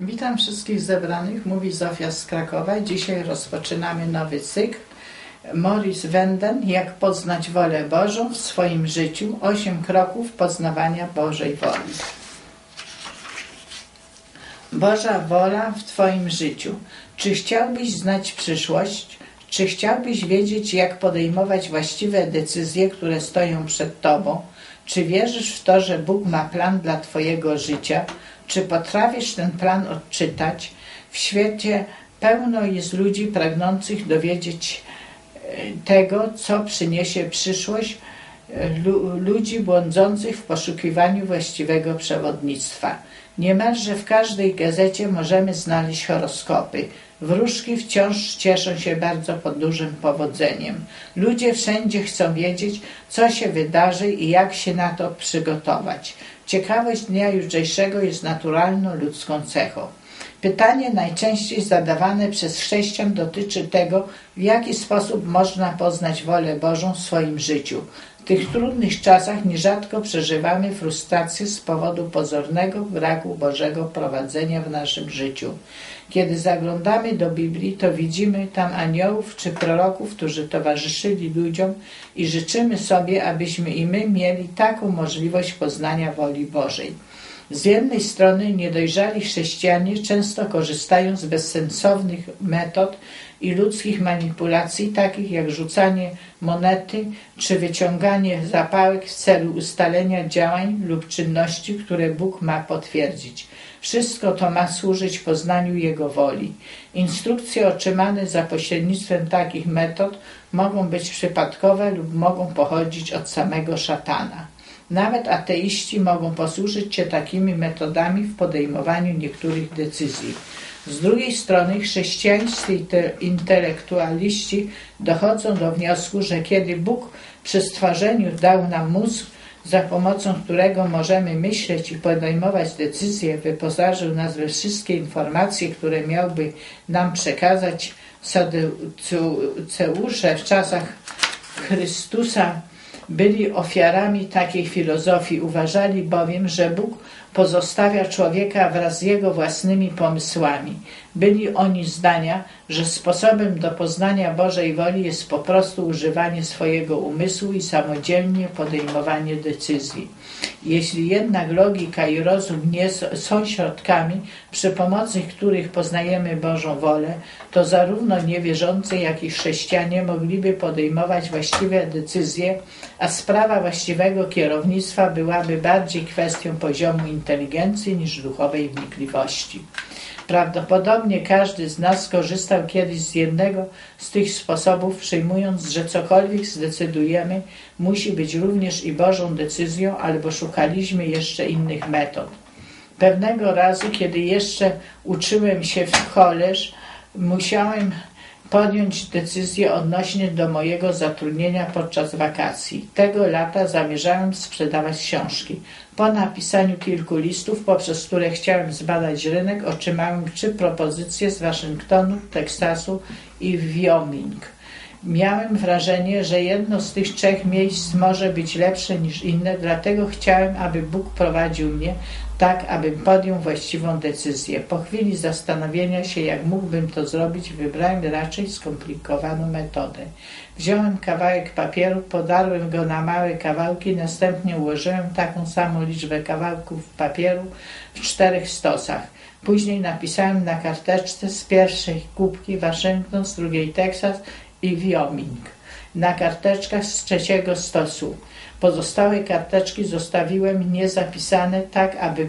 Witam wszystkich zebranych, mówi Zofia z Krakowa. Dzisiaj rozpoczynamy nowy cykl. Maurice Venden, jak poznać wolę Bożą w swoim życiu. 8 kroków poznawania Bożej woli. Boża wola w Twoim życiu. Czy chciałbyś znać przyszłość? Czy chciałbyś wiedzieć, jak podejmować właściwe decyzje, które stoją przed Tobą? Czy wierzysz w to, że Bóg ma plan dla Twojego życia? Czy potrafisz ten plan odczytać? W świecie pełno jest ludzi pragnących dowiedzieć tego, co przyniesie przyszłość, ludzi błądzących w poszukiwaniu właściwego przewodnictwa. Niemalże w każdej gazecie możemy znaleźć horoskopy. Wróżki wciąż cieszą się bardzo dużym powodzeniem. Ludzie wszędzie chcą wiedzieć, co się wydarzy i jak się na to przygotować. Ciekawość dnia jutrzejszego jest naturalną ludzką cechą. Pytanie najczęściej zadawane przez chrześcijan dotyczy tego, w jaki sposób można poznać wolę Bożą w swoim życiu. W tych trudnych czasach nierzadko przeżywamy frustrację z powodu pozornego braku Bożego prowadzenia w naszym życiu. Kiedy zaglądamy do Biblii, to widzimy tam aniołów czy proroków, którzy towarzyszyli ludziom i życzymy sobie, abyśmy i my mieli taką możliwość poznania woli Bożej. Z jednej strony niedojrzali chrześcijanie często korzystają z bezsensownych metod i ludzkich manipulacji, takich jak rzucanie monety czy wyciąganie zapałek w celu ustalenia działań lub czynności, które Bóg ma potwierdzić. Wszystko to ma służyć poznaniu Jego woli. Instrukcje otrzymane za pośrednictwem takich metod mogą być przypadkowe lub mogą pochodzić od samego szatana. Nawet ateiści mogą posłużyć się takimi metodami w podejmowaniu niektórych decyzji. Z drugiej strony chrześcijańscy intelektualiści dochodzą do wniosku, że kiedy Bóg przy stworzeniu dał nam mózg, za pomocą którego możemy myśleć i podejmować decyzje, wyposażył nas we wszystkie informacje, które miałby nam przekazać. Saduceusze w czasach Chrystusa byli ofiarami takiej filozofii. Uważali bowiem, że Bóg pozostawia człowieka wraz z jego własnymi pomysłami. Byli oni zdania, że sposobem do poznania Bożej woli jest po prostu używanie swojego umysłu i samodzielnie podejmowanie decyzji. Jeśli jednak logika i rozum nie są środkami, przy pomocy których poznajemy Bożą wolę, to zarówno niewierzący, jak i chrześcijanie mogliby podejmować właściwe decyzje, a sprawa właściwego kierownictwa byłaby bardziej kwestią poziomu inteligencji niż duchowej wnikliwości. Prawdopodobnie każdy z nas skorzystał kiedyś z jednego z tych sposobów, przyjmując, że cokolwiek zdecydujemy, musi być również i Bożą decyzją, albo szukaliśmy jeszcze innych metod. Pewnego razu, kiedy jeszcze uczyłem się w koleż, musiałem podjąć decyzję odnośnie do mojego zatrudnienia podczas wakacji. Tego lata zamierzałem sprzedawać książki. Po napisaniu kilku listów, poprzez które chciałem zbadać rynek, otrzymałem 3 propozycje z Waszyngtonu, Teksasu i Wyoming. Miałem wrażenie, że jedno z tych 3 miejsc może być lepsze niż inne, dlatego chciałem, aby Bóg prowadził mnie tak, abym podjął właściwą decyzję. Po chwili zastanowienia się, jak mógłbym to zrobić, wybrałem raczej skomplikowaną metodę. Wziąłem kawałek papieru, podarłem go na małe kawałki, następnie ułożyłem taką samą liczbę kawałków papieru w 4 stosach. Później napisałem na karteczce z pierwszej kubki Waszyngton, z drugiej Teksas i Wyoming. Na karteczkach z 3 stosu. Pozostałe karteczki zostawiłem niezapisane, tak aby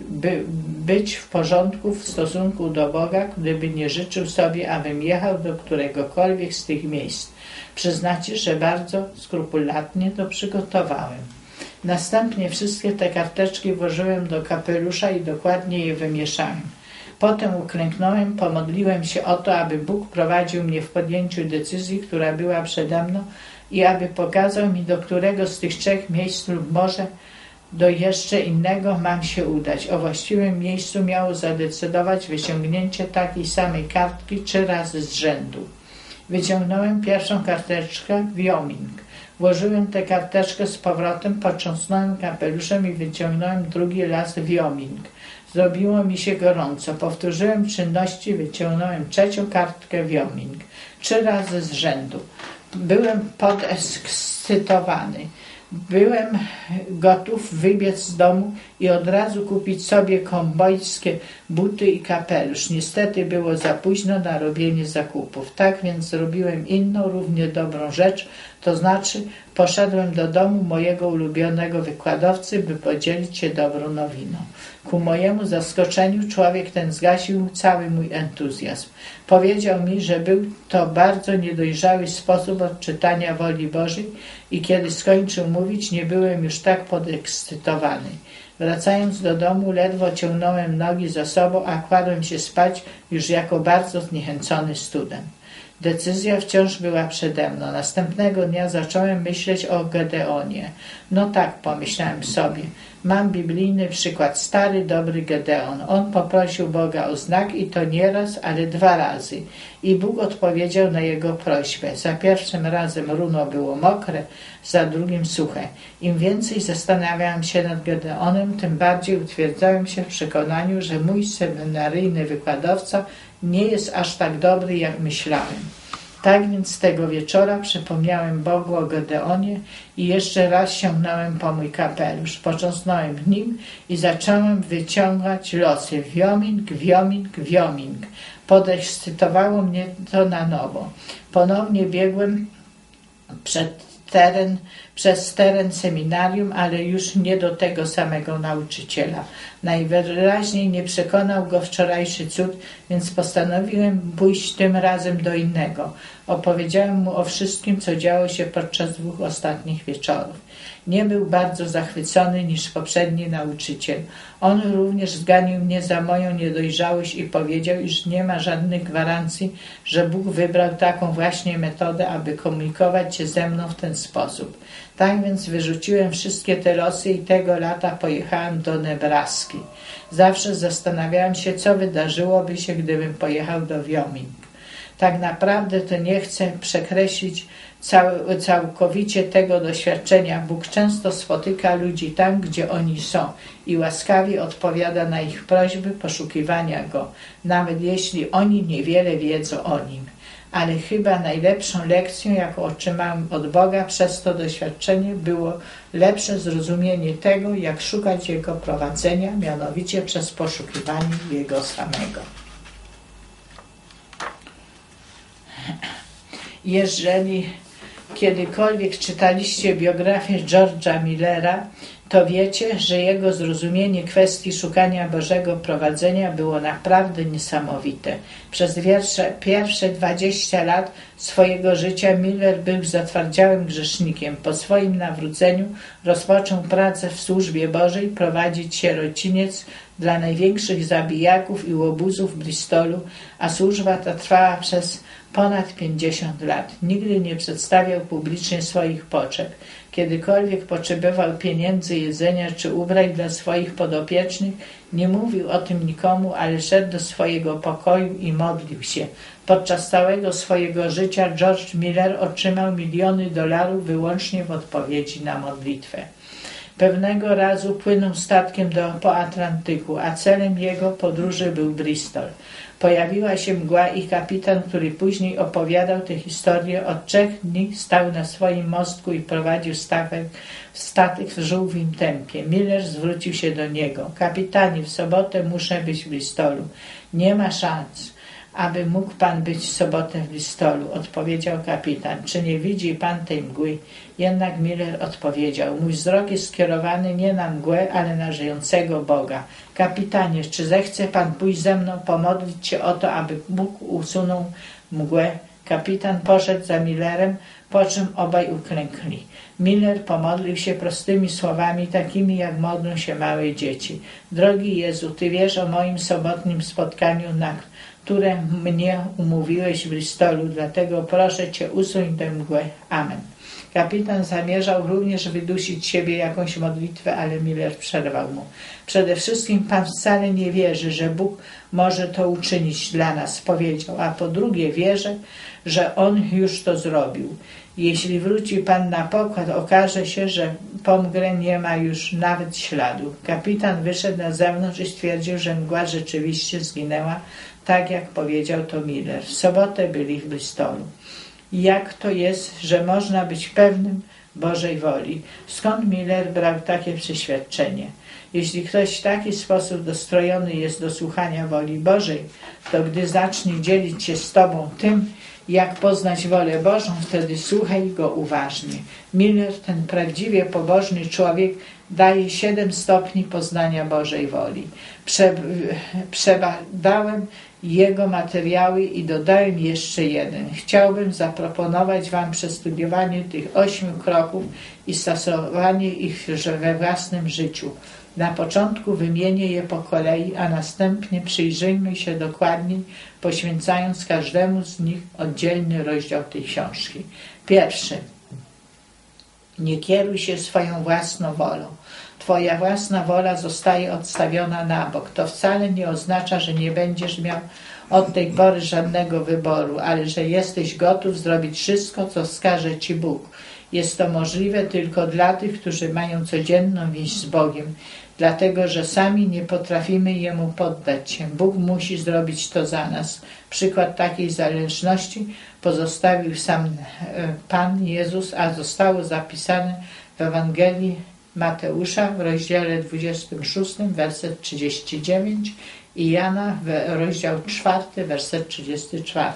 być w porządku w stosunku do Boga, gdyby nie życzył sobie, abym jechał do któregokolwiek z tych miejsc. Przyznacie, że bardzo skrupulatnie to przygotowałem. Następnie wszystkie te karteczki włożyłem do kapelusza i dokładnie je wymieszałem. Potem uklęknąłem, pomodliłem się o to, aby Bóg prowadził mnie w podjęciu decyzji, która była przede mną, i aby pokazał mi, do którego z tych 3 miejsc lub może do jeszcze innego mam się udać. O właściwym miejscu miało zadecydować wyciągnięcie takiej samej kartki 3 razy z rzędu. Wyciągnąłem pierwszą karteczkę Wyoming. Włożyłem tę karteczkę z powrotem, potrząsnąłem kapeluszem i wyciągnąłem drugi raz Wyoming. Zrobiło mi się gorąco. Powtórzyłem czynności, wyciągnąłem 3. kartkę Wyoming. 3 razy z rzędu. Byłem podekscytowany. Byłem gotów wybiec z domu i od razu kupić sobie kowbojskie buty i kapelusz. Niestety było za późno na robienie zakupów. Tak więc zrobiłem inną, równie dobrą rzecz, to znaczy poszedłem do domu mojego ulubionego wykładowcy, by podzielić się dobrą nowiną. Ku mojemu zaskoczeniu człowiek ten zgasił cały mój entuzjazm. Powiedział mi, że był to bardzo niedojrzały sposób odczytania woli Bożej i kiedy skończył mówić, nie byłem już tak podekscytowany. Wracając do domu, ledwo ciągnąłem nogi za sobą, a kładłem się spać już jako bardzo zniechęcony student. Decyzja wciąż była przede mną. Następnego dnia zacząłem myśleć o Gedeonie. No tak, pomyślałem sobie. Mam biblijny przykład. Stary, dobry Gedeon. On poprosił Boga o znak i to nie raz, ale 2 razy. I Bóg odpowiedział na jego prośbę. Za pierwszym razem runo było mokre, za drugim suche. Im więcej zastanawiałem się nad Gedeonem, tym bardziej utwierdzałem się w przekonaniu, że mój seminaryjny wykładowca nie jest aż tak dobry, jak myślałem. Tak więc tego wieczora przypomniałem Bogu o Gedeonie i jeszcze raz sięgnąłem po mój kapelusz. Począsnąłem nim i zacząłem wyciągać losy. Wyoming, Wyoming, Wyoming. Podekscytowało mnie to na nowo. Ponownie biegłem przez teren seminarium, ale już nie do tego samego nauczyciela. Najwyraźniej nie przekonał go wczorajszy cud, więc postanowiłem pójść tym razem do innego. Opowiedziałem mu o wszystkim, co działo się podczas 2 ostatnich wieczorów. Nie był bardzo zachwycony niż poprzedni nauczyciel. On również zganił mnie za moją niedojrzałość i powiedział, iż nie ma żadnych gwarancji, że Bóg wybrał taką właśnie metodę, aby komunikować się ze mną w ten sposób. Tak więc wyrzuciłem wszystkie te losy i tego lata pojechałem do Nebraski. Zawsze zastanawiałem się, co wydarzyłoby się, gdybym pojechał do Wyoming. Tak naprawdę to nie chcę przekreślić całkowicie tego doświadczenia. Bóg często spotyka ludzi tam, gdzie oni są i łaskawie odpowiada na ich prośby poszukiwania Go, nawet jeśli oni niewiele wiedzą o Nim. Ale chyba najlepszą lekcją, jaką otrzymałem od Boga przez to doświadczenie, było lepsze zrozumienie tego, jak szukać Jego prowadzenia, mianowicie przez poszukiwanie Jego samego. Jeżeli kiedykolwiek czytaliście biografię George'a Millera, to wiecie, że jego zrozumienie kwestii szukania Bożego prowadzenia było naprawdę niesamowite. Przez pierwsze 20 lat swojego życia Miller był zatwardziałym grzesznikiem. Po swoim nawróceniu rozpoczął pracę w służbie Bożej, prowadzić sierociniec dla największych zabijaków i łobuzów w Bristolu, a służba ta trwała przez ponad 50 lat. Nigdy nie przedstawiał publicznie swoich potrzeb. Kiedykolwiek potrzebował pieniędzy, jedzenia czy ubrań dla swoich podopiecznych, nie mówił o tym nikomu, ale szedł do swojego pokoju i modlił się. Podczas całego swojego życia George Miller otrzymał miliony dolarów wyłącznie w odpowiedzi na modlitwę. Pewnego razu płynął statkiem po Atlantyku, a celem jego podróży był Bristol. Pojawiła się mgła i kapitan, który później opowiadał tę historię, od 3 dni stał na swoim mostku i prowadził statek w żółwim tempie. Miller zwrócił się do niego. Kapitanie, w sobotę muszę być w Bristolu. Nie ma szans, aby mógł pan być w sobotę w Bristolu, odpowiedział kapitan. Czy nie widzi pan tej mgły? Jednak Miller odpowiedział. Mój wzrok jest skierowany nie na mgłę, ale na żyjącego Boga. Kapitanie, czy zechce pan pójść ze mną, pomodlić się o to, aby Bóg usunął mgłę? Kapitan poszedł za Millerem, po czym obaj uklękli. Miller pomodlił się prostymi słowami, takimi jak modlą się małe dzieci. Drogi Jezu, Ty wiesz o moim sobotnim spotkaniu, na które mnie umówiłeś w Bristolu, dlatego proszę Cię, usuń tę mgłę. Amen. Kapitan zamierzał również wydusić siebie jakąś modlitwę, ale Miller przerwał mu. Przede wszystkim pan wcale nie wierzy, że Bóg może to uczynić dla nas, powiedział, a po drugie wierzę, że on już to zrobił. Jeśli wróci pan na pokład, okaże się, że po mgle nie ma już nawet śladu. Kapitan wyszedł na zewnątrz i stwierdził, że mgła rzeczywiście zginęła, tak jak powiedział to Miller. W sobotę byli w Bristolu. Jak to jest, że można być pewnym Bożej woli? Skąd Miller brał takie przeświadczenie? Jeśli ktoś w taki sposób dostrojony jest do słuchania woli Bożej, to gdy zacznie dzielić się z tobą tym, jak poznać wolę Bożą, wtedy słuchaj go uważnie. Miller, ten prawdziwie pobożny człowiek, daje 7 stopni poznania Bożej woli. Przebadałem jego materiały i dodałem jeszcze jeden. Chciałbym zaproponować wam przestudiowanie tych 8 kroków i stosowanie ich we własnym życiu. Na początku wymienię je po kolei, a następnie przyjrzyjmy się dokładniej, poświęcając każdemu z nich oddzielny rozdział tej książki. Pierwszy. Nie kieruj się swoją własną wolą. Twoja własna wola zostaje odstawiona na bok. To wcale nie oznacza, że nie będziesz miał od tej pory żadnego wyboru, ale że jesteś gotów zrobić wszystko, co wskaże ci Bóg. Jest to możliwe tylko dla tych, którzy mają codzienną więź z Bogiem, dlatego że sami nie potrafimy Jemu poddać się. Bóg musi zrobić to za nas. Przykład takiej zależności pozostawił sam Pan Jezus, a zostało zapisane w Ewangelii Mateusza w rozdziale 26, werset 39 i Jana w rozdział 4, werset 34.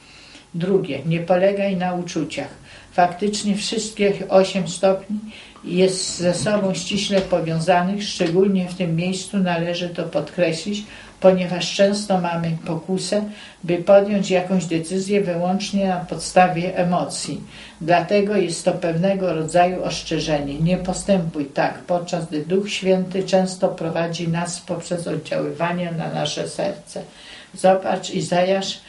Drugie, nie polegaj na uczuciach. Faktycznie wszystkie 8 stopni jest ze sobą ściśle powiązanych, szczególnie w tym miejscu należy to podkreślić, ponieważ często mamy pokusę, by podjąć jakąś decyzję wyłącznie na podstawie emocji. Dlatego jest to pewnego rodzaju ostrzeżenie. Nie postępuj tak, podczas gdy Duch Święty często prowadzi nas poprzez oddziaływanie na nasze serce. Zobacz Izajasz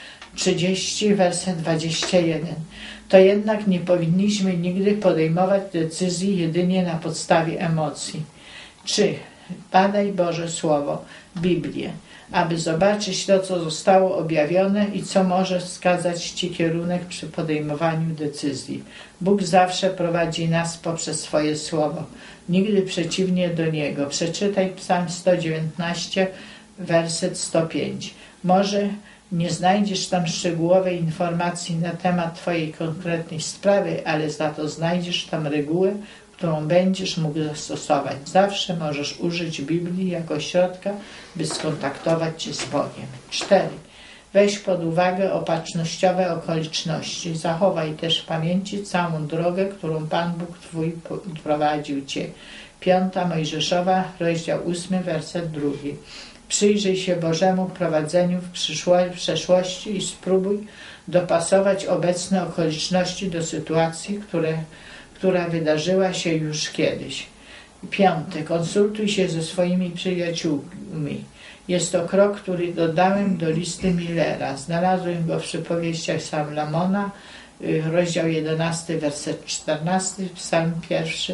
30, werset 21. To jednak nie powinniśmy nigdy podejmować decyzji jedynie na podstawie emocji. 3. Badaj Boże Słowo, Biblię, aby zobaczyć to, co zostało objawione i co może wskazać Ci kierunek przy podejmowaniu decyzji. Bóg zawsze prowadzi nas poprzez swoje Słowo, nigdy przeciwnie do Niego. Przeczytaj Psalm 119, werset 105. Może nie znajdziesz tam szczegółowej informacji na temat Twojej konkretnej sprawy, ale za to znajdziesz tam regułę, którą będziesz mógł zastosować. Zawsze możesz użyć Biblii jako środka, by skontaktować się z Bogiem. 4. Weź pod uwagę opatrznościowe okoliczności. Zachowaj też w pamięci całą drogę, którą Pan Bóg Twój prowadził Cię. 5 Mojżeszowa, rozdział 8, werset 2. Przyjrzyj się Bożemu prowadzeniu w przeszłości i spróbuj dopasować obecne okoliczności do sytuacji, która wydarzyła się już kiedyś. 5. Konsultuj się ze swoimi przyjaciółmi. Jest to krok, który dodałem do listy Millera. Znalazłem go w przypowieściach Salomona, rozdział 11, werset 14, psalm 1,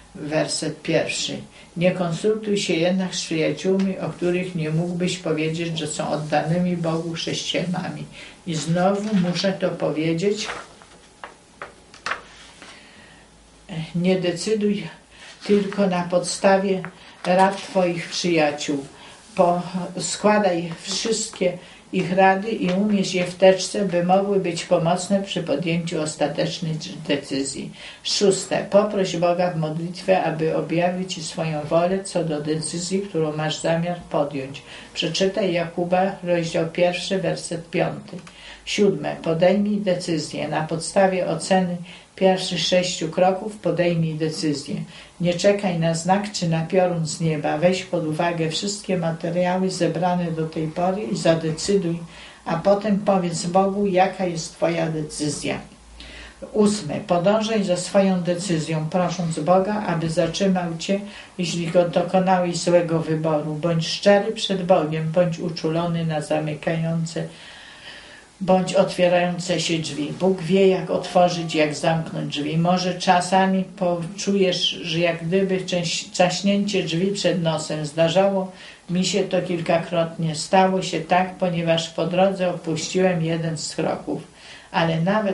werset 1. Nie konsultuj się jednak z przyjaciółmi, o których nie mógłbyś powiedzieć, że są oddanymi Bogu chrześcijanami. I znowu muszę to powiedzieć. Nie decyduj tylko na podstawie rad Twoich przyjaciół. Składaj wszystkie ich rady i umieść je w teczce, by mogły być pomocne przy podjęciu ostatecznej decyzji. 6. Poproś Boga w modlitwie, aby objawił Ci swoją wolę co do decyzji, którą masz zamiar podjąć. Przeczytaj Jakuba, rozdział 1, werset 5. 7. Podejmij decyzję. Na podstawie oceny pierwszych 6 kroków podejmij decyzję. Nie czekaj na znak czy na piorun z nieba. Weź pod uwagę wszystkie materiały zebrane do tej pory i zadecyduj, a potem powiedz Bogu, jaka jest Twoja decyzja. 8. Podążaj za swoją decyzją, prosząc Boga, aby zatrzymał Cię, jeśli dokonałeś złego wyboru. Bądź szczery przed Bogiem, bądź uczulony na zamykające bądź otwierające się drzwi. Bóg wie, jak otworzyć, jak zamknąć drzwi. Może czasami poczujesz, że jak gdyby trzaśnięcie drzwi przed nosem. Zdarzało mi się to kilkakrotnie. Stało się tak, ponieważ po drodze opuściłem jeden z kroków. Ale nawet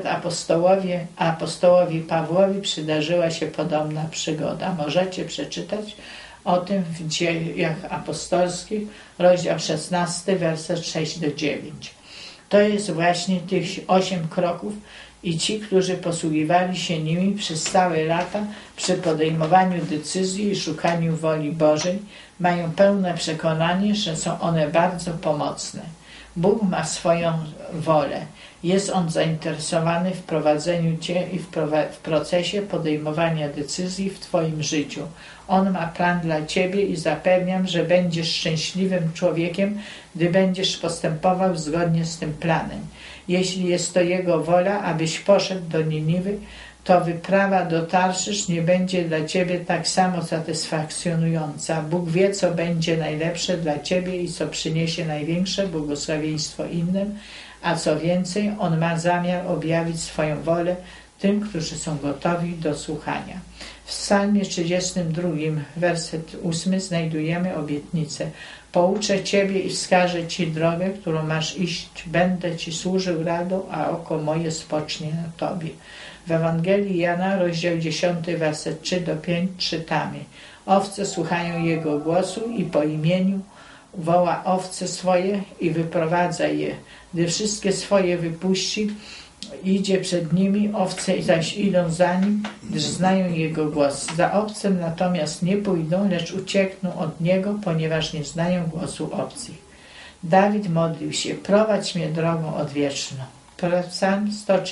apostołowi Pawłowi przydarzyła się podobna przygoda. Możecie przeczytać o tym w Dziejach Apostolskich, rozdział 16, werset 6-9. To jest właśnie tych 8 kroków i ci, którzy posługiwali się nimi przez całe lata przy podejmowaniu decyzji i szukaniu woli Bożej, mają pełne przekonanie, że są one bardzo pomocne. Bóg ma swoją wolę. Jest On zainteresowany w prowadzeniu Cię i w procesie podejmowania decyzji w Twoim życiu. On ma plan dla Ciebie i zapewniam, że będziesz szczęśliwym człowiekiem, gdy będziesz postępował zgodnie z tym planem. Jeśli jest to Jego wola, abyś poszedł do Niniwy, to wyprawa do Tarszysz nie będzie dla Ciebie tak samo satysfakcjonująca. Bóg wie, co będzie najlepsze dla Ciebie i co przyniesie największe błogosławieństwo innym, a co więcej, On ma zamiar objawić swoją wolę tym, którzy są gotowi do słuchania. W Psalmie 32, werset 8 znajdujemy obietnicę. Pouczę Ciebie i wskażę Ci drogę, którą masz iść. Będę Ci służył radą, a oko moje spocznie na Tobie. W Ewangelii Jana, rozdział 10, werset 3-5 czytamy. Owce słuchają Jego głosu i po imieniu woła owce swoje i wyprowadza je. Gdy wszystkie swoje wypuści, idzie przed nimi, owce zaś idą za nim, gdyż znają Jego głos. Za owcem natomiast nie pójdą, lecz uciekną od Niego, ponieważ nie znają głosu obcych. Dawid modlił się, prowadź mnie drogą odwieczną. Psalm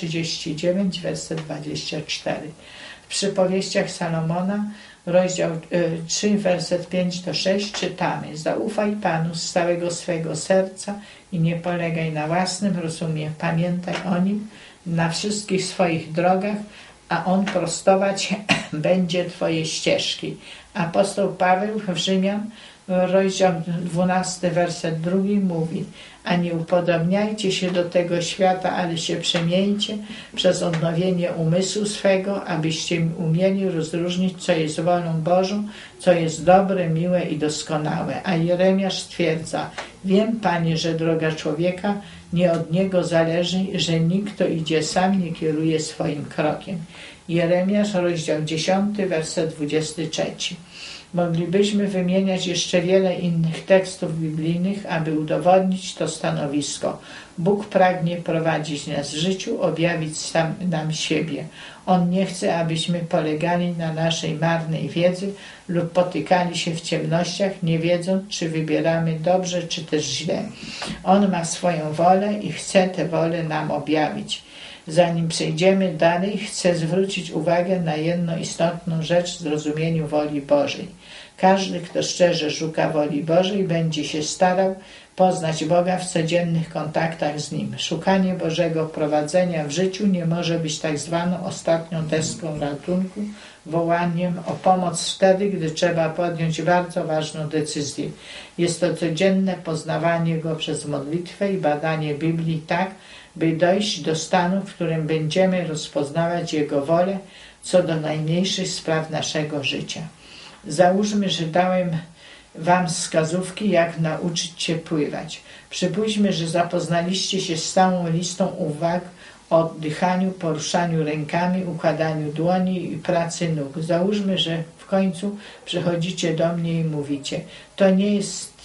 139, werset 24. W przypowieściach Salomona, rozdział 3, werset 5-6 czytamy. Zaufaj Panu z całego swego serca i nie polegaj na własnym rozumie. Pamiętaj o Nim na wszystkich swoich drogach, a On prostować będzie Twoje ścieżki. Apostoł Paweł w Rzymian, rozdział 12, werset 2 mówi: a nie upodobniajcie się do tego świata, ale się przemieńcie przez odnowienie umysłu swego, abyście umieli rozróżnić, co jest wolą Bożą, co jest dobre, miłe i doskonałe. A Jeremiasz stwierdza: wiem, Panie, że droga człowieka nie od niego zależy, że nikt, kto idzie sam, nie kieruje swoim krokiem. Jeremiasz, rozdział 10, werset 23. Moglibyśmy wymieniać jeszcze wiele innych tekstów biblijnych, aby udowodnić to stanowisko. Bóg pragnie prowadzić nas w życiu, objawić sam nam siebie. On nie chce, abyśmy polegali na naszej marnej wiedzy lub potykali się w ciemnościach, nie wiedząc, czy wybieramy dobrze, czy też źle. On ma swoją wolę i chce tę wolę nam objawić. Zanim przejdziemy dalej, chcę zwrócić uwagę na jedną istotną rzecz w zrozumieniu woli Bożej. Każdy, kto szczerze szuka woli Bożej, będzie się starał poznać Boga w codziennych kontaktach z Nim. Szukanie Bożego prowadzenia w życiu nie może być tak zwaną ostatnią deską ratunku, wołaniem o pomoc wtedy, gdy trzeba podjąć bardzo ważną decyzję. Jest to codzienne poznawanie Go przez modlitwę i badanie Biblii tak, by dojść do stanu, w którym będziemy rozpoznawać Jego wolę co do najmniejszych spraw naszego życia. Załóżmy, że dałem Wam wskazówki, jak nauczyć się pływać. Przypuśćmy, że zapoznaliście się z całą listą uwag o oddychaniu, poruszaniu rękami, układaniu dłoni i pracy nóg. Załóżmy, że w końcu przychodzicie do mnie i mówicie: to nie jest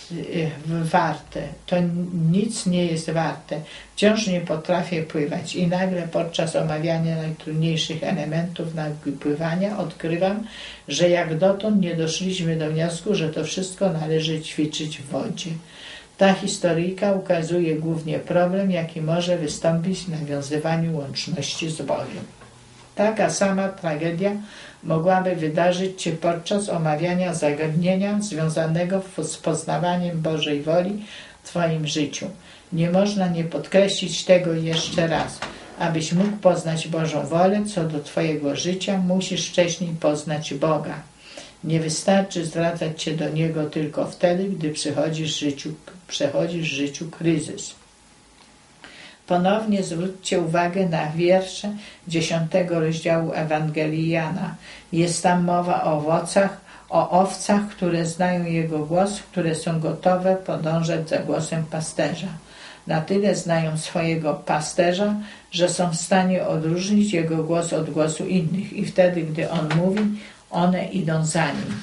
warte, to nic nie jest warte, wciąż nie potrafię pływać. I nagle podczas omawiania najtrudniejszych elementów nauki pływania odkrywam, że jak dotąd nie doszliśmy do wniosku, że to wszystko należy ćwiczyć w wodzie. Ta historyjka ukazuje głównie problem, jaki może wystąpić w nawiązywaniu łączności z Bogiem. Taka sama tragedia mogłaby wydarzyć się podczas omawiania zagadnienia związanego z poznawaniem Bożej woli w Twoim życiu. Nie można nie podkreślić tego jeszcze raz. Abyś mógł poznać Bożą wolę co do Twojego życia, musisz wcześniej poznać Boga. Nie wystarczy zwracać się do Niego tylko wtedy, gdy przechodzisz w życiu kryzys. Ponownie zwróćcie uwagę na wiersze 10 rozdziału Ewangelii Jana. Jest tam mowa o owcach, które znają Jego głos, które są gotowe podążać za głosem pasterza. Na tyle znają swojego pasterza, że są w stanie odróżnić Jego głos od głosu innych i wtedy, gdy On mówi, one idą za Nim.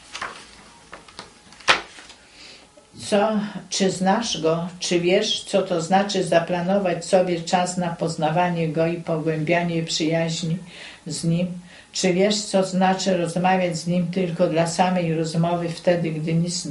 Czy znasz Go? Czy wiesz, co to znaczy zaplanować sobie czas na poznawanie Go i pogłębianie przyjaźni z Nim? Czy wiesz, co znaczy rozmawiać z Nim tylko dla samej rozmowy, wtedy, gdy nic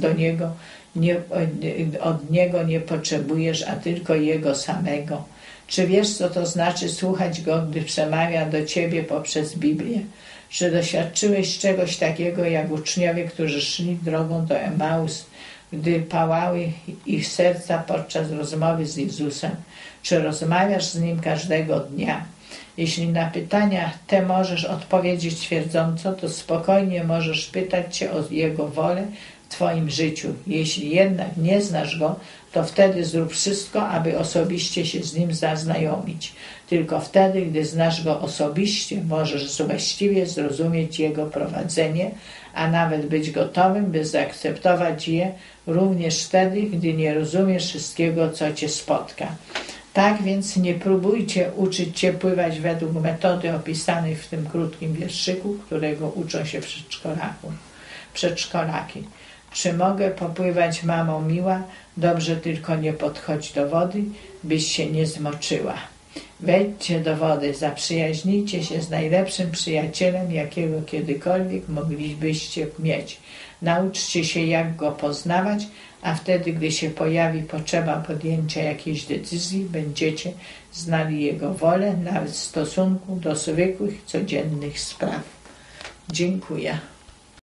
od Niego nie potrzebujesz, a tylko Jego samego? Czy wiesz, co to znaczy słuchać Go, gdy przemawia do Ciebie poprzez Biblię? Czy doświadczyłeś czegoś takiego, jak uczniowie, którzy szli drogą do Emaus, gdy pałały ich serca podczas rozmowy z Jezusem? Czy rozmawiasz z Nim każdego dnia? Jeśli na pytania te możesz odpowiedzieć twierdząco, to spokojnie możesz pytać Cię o Jego wolę w Twoim życiu. Jeśli jednak nie znasz Go, to wtedy zrób wszystko, aby osobiście się z Nim zaznajomić. Tylko wtedy, gdy znasz Go osobiście, możesz właściwie zrozumieć Jego prowadzenie, a nawet być gotowym, by zaakceptować je również wtedy, gdy nie rozumiesz wszystkiego, co Cię spotka. Tak więc nie próbujcie uczyć się pływać według metody opisanej w tym krótkim wierszyku, którego uczą się przedszkolaki. Czy mogę popływać, mamo miła? Dobrze, tylko nie podchodź do wody, byś się nie zmoczyła. Wejdźcie do wody, zaprzyjaźnijcie się z najlepszym przyjacielem, jakiego kiedykolwiek moglibyście mieć. Nauczcie się, jak go poznawać, a wtedy, gdy się pojawi potrzeba podjęcia jakiejś decyzji, będziecie znali Jego wolę, nawet w stosunku do zwykłych, codziennych spraw. Dziękuję.